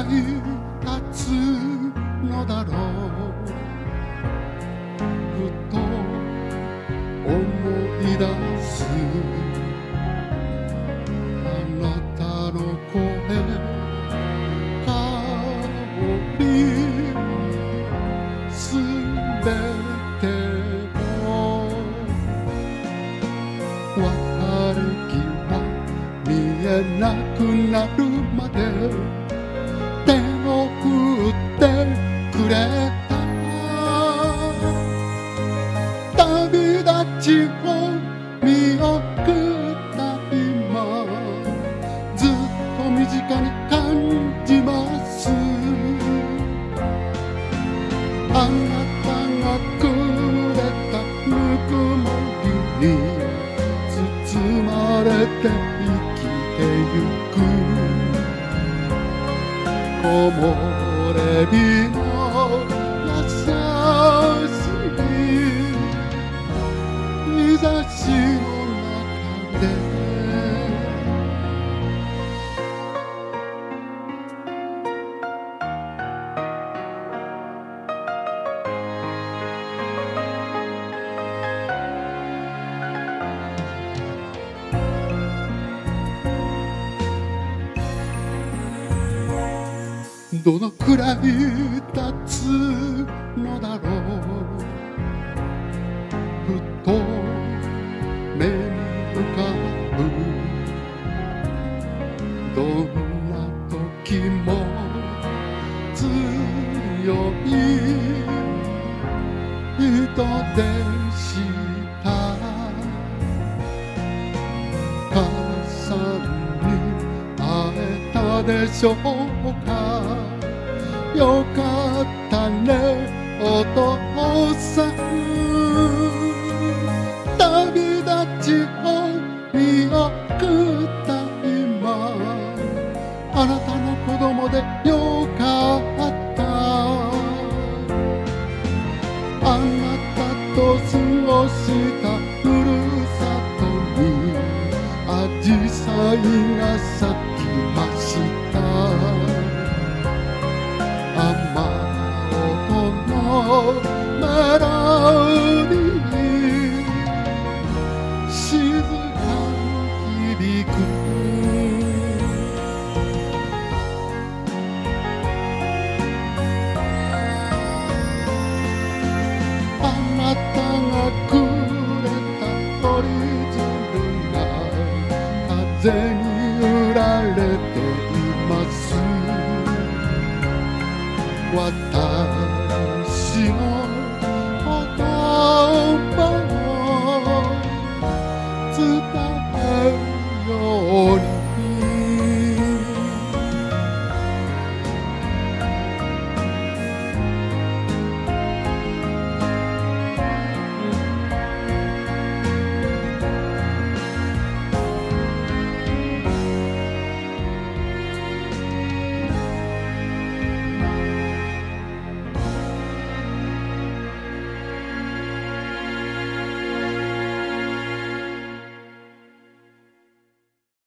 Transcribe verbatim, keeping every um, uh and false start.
立つのだろう。ふと思い出すあなたの声、香り、すべてを別れ際見えなくなるまで手を振ってくれた。旅立ちを見送った今、ずっと身近に感じます。あなたがくれたぬくもりに包まれて生きてゆく。木漏れ日の優しい日差しの中でどのくらい経つのだろう。ふと目に浮かぶどんな時も強い人でした。母さんに会えたでしょうか。よかったねお父さん。旅立ちを見送った今、あなたの子供でよかった。あなたと過ごしたふるさとにアジサイが咲きました。雨音のメロディー静かに響く。あなたがくれた折り鶴が風に揺られています。私